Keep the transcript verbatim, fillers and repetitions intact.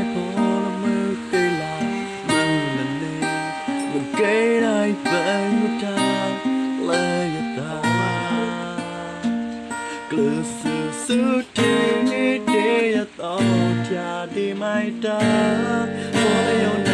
Hồ là mơ cây là mình là nề mình cây đại vậy một ta lời ta cứ sự sự thế để tao cha đi mai ta có yêu